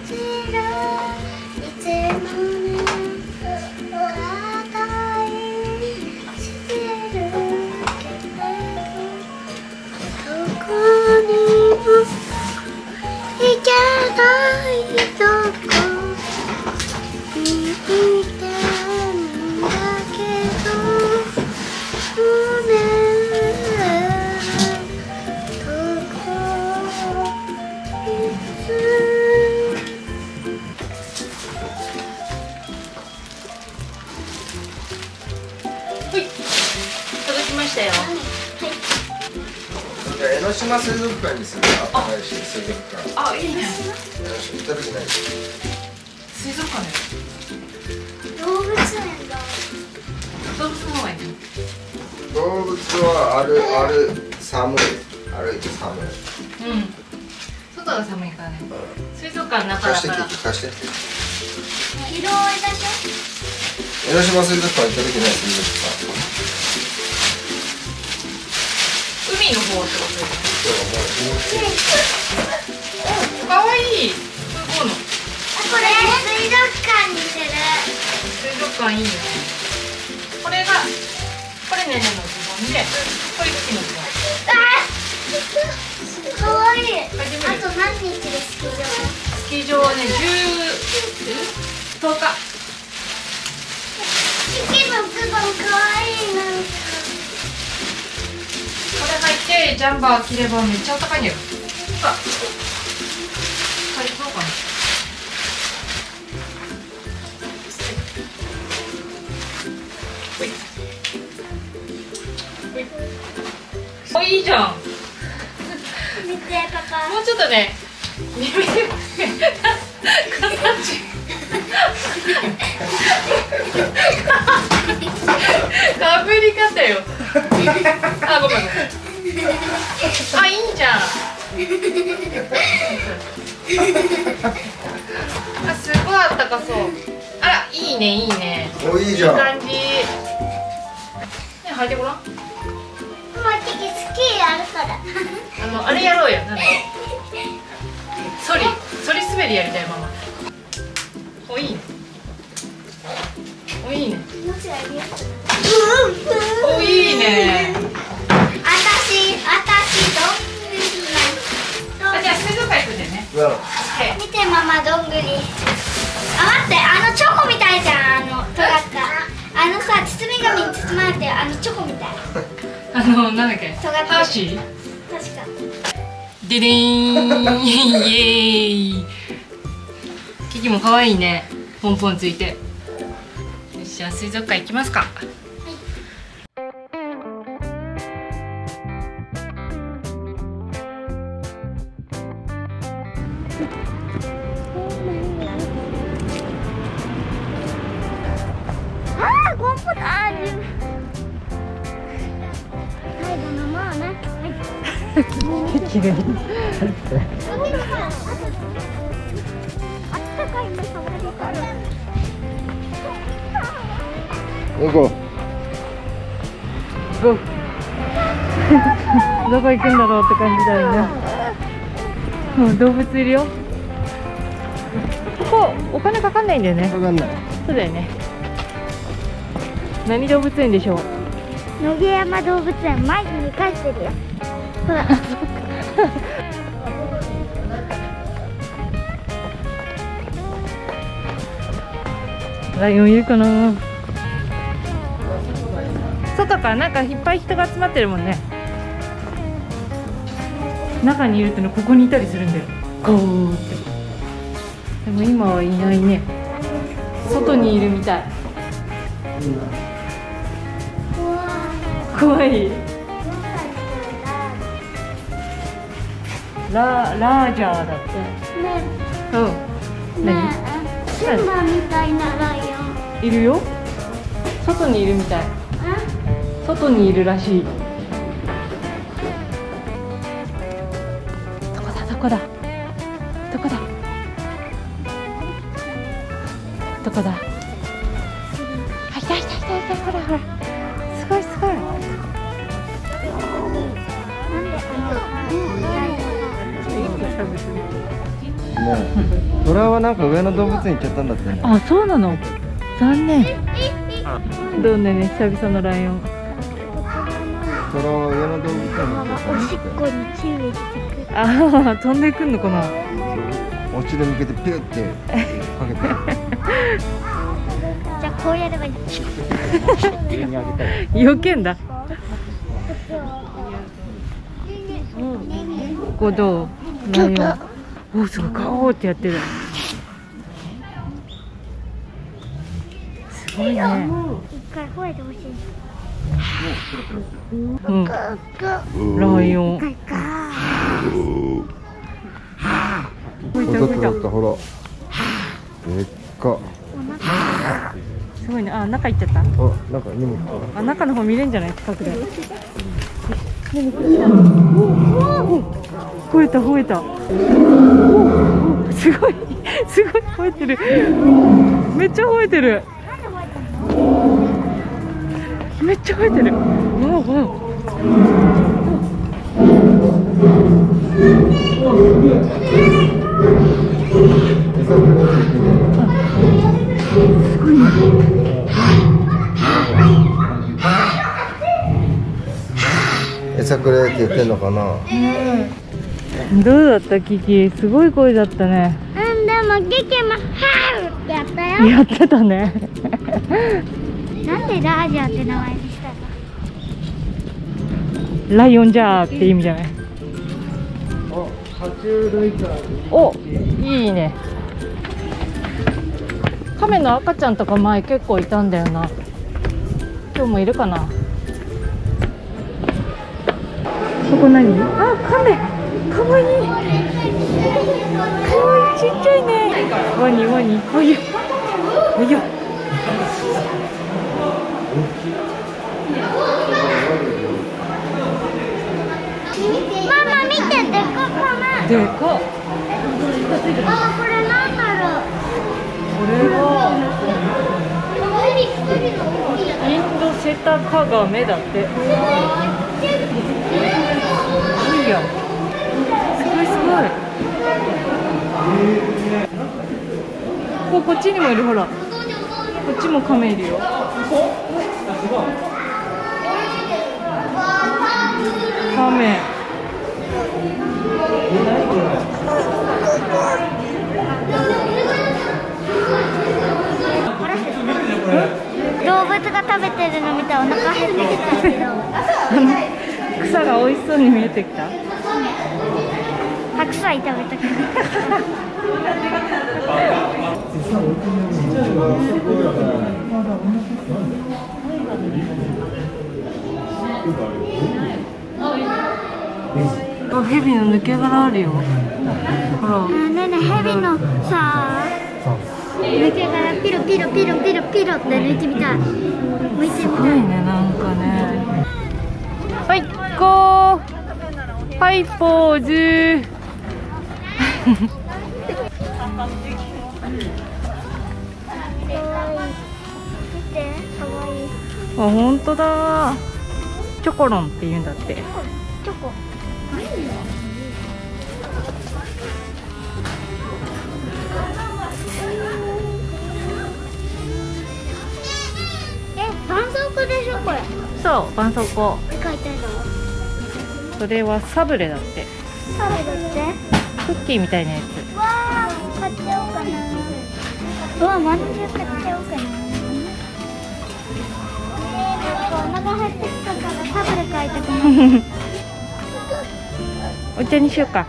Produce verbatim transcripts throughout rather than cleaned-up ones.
江ノ島水族館にする新しい水族館。 あ、いいね。 行った時ない。 水族館ね。 動物園だ。 動物の方がいいね。 動物はあるある寒い。歩いて寒い。 うん。外が寒いからね。水族館の中だ貸から。 して貸して。 広いでしょ。 江ノ島水族館行った時ない水族館。 海の方ってことですか。かわいい。すごいの。 これ水族館にする。 水族館いいよね。これがこれねねのズボンで、これキキのズボン。 かわいい。あと何日でスキー場？ スキー場はね、じゅう、とおか。 キキのズボンかわいいな。 これ履いてジャンバー着ればめっちゃ暖かいんだよ。ほら、借りそうかな。ほいほい。お、いいじゃん。 見てパパ。 もうちょっとね、耳で形かぶり方よ。あ、ごめんごめん。あ、いいんじゃん。あ、すごいあったかそう。あら、いいね、いいね。 お、いいじゃん。 いい感じ。ね、履いてごらん。 マキキスキーやるから。 あの、あれやろうよ。なんだ。ソリ、ソリ滑りやりたいママ。お、いいね。お、いいね。 もしありやすい。 お、いいね。 あたし、あたしどんぐり。 あ、じゃあ水族館行くんだよね。 うん。 見てママどんぐり。あ、待って、あのチョコみたいじゃん、あの尖った。あのさ、包み紙に包まれてるあのチョコみたい。 あの、なんだっけ。 尖ってるハーシー。 確か。 ででーん。イエーイ。キキも可愛いね。ポンポンついて。よし、じゃあ水族館行きますか。 あー、コンポタージュ。最後のもうね。 綺麗。 あったかいね、触りから。 どこ？ ゴー。どこ行くんだろうって感じだよね。うん、動物いるよ。ここお金かかんないんだよね。 わかんない。 そうだよね。何動物園でしょう。 野毛山動物園、前に書いてるよ。ほら。 ライオンいるかな。外からなんかいっぱい人が集まってるもんね。中にいるとね、ここにいたりするんだよ。ゴーって。でも今はいないね。外にいるみたい。怖い。ララージャーだって。 ねうん。 え、ねえ、シンバみたいなライオン。 いるよ。外にいるみたい。外にいるらしい。どこだどこだどこだどこだ。あ、いたいたいたいた。ほらほら、すごいすごい。 トラはなんか上野動物園行っちゃったんだってね。 あ、そうなの。残念。どんなね、久々のライオン。 トラは上野動物園に行っちゃったんだって。 おしっこに注意してくる。 ああ、飛んでくんのかな。 お尻向けてピューってかけて。 じゃあこうやればいい。 避けんだ。ここどう？ライオン。お、すごい、ガオーってやってる。すごいね。 一回吠えてほしい。 うん。ライオン。 ほらほら。でっか。 すごいね。あ、中行っちゃった。 あ、なんか荷物。 あ、中の方見れんじゃない？近くで。吠えた吠えた。すごいすごい吠えてる。めっちゃ吠えてる。めっちゃ吠えてる。わおわ餌くれって言ってんのかな。 どうだったキキ？すごい声だったね。 うん、でもキキもハウってやったよ。 やってたね。 なんでラージャーって名前にしたの？ ライオンジャーって意味じゃない？お、いいね。カメの赤ちゃんとか前結構いたんだよな。今日もいるかな。ここ何？あ、カメ。かわいい。かわいい、ちっちゃいね。ワニワニ。おいよ。おいよ。 ママ見て、でかかな。 でかっ。 あ、これなんだろう。 これはインドセタカガメだって。いいや。すごいすごい。ここっちにもいる、ほら。こっちもカメいるよ。カメ。 動物が食べてるの見たらお腹減ってきたけど。 草が美味しそうに見えてきた。 白菜食べたくなあ、ヘビの抜け殻あるよ。ほら。 ねえねえ、ヘビのさ抜け殻ピロピロピロピロピロって抜いてみたい。抜いてみたい。 すごいね、なんかね。はい、ゴー。はい、ポーズ。あ、本当だ。チョコロンって言うんだって。 チョコ。え、絆創膏でしょこれ。 そう、絆創膏。 書いてあるの。 それはサブレだって。 サブレって。 クッキーみたいなやつ。 わあ、買っちゃおうかな。うわ、まんじゅう買っちゃおうかな。お腹減ってきたからサブレ買いたくなる。 お茶にしようか。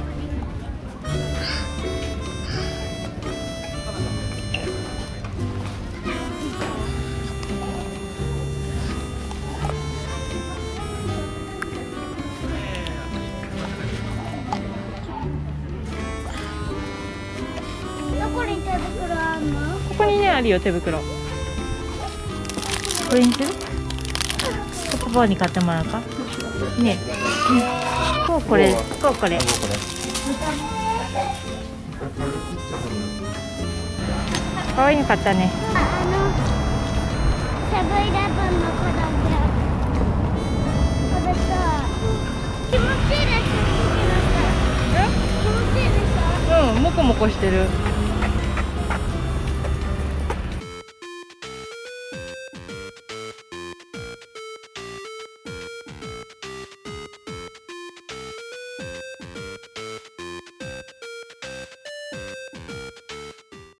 どこに手袋あるの？ ここにね、あるよ、手袋。これにする？パパに買ってもらうか。ね。こうこれ、こうこれ。可愛いの買ったね。 あのセブンイレブンの子だけ。これさ、気持ちいいでしょ？気持ちいいでしょ？ うん。 うん、もこもこしてる。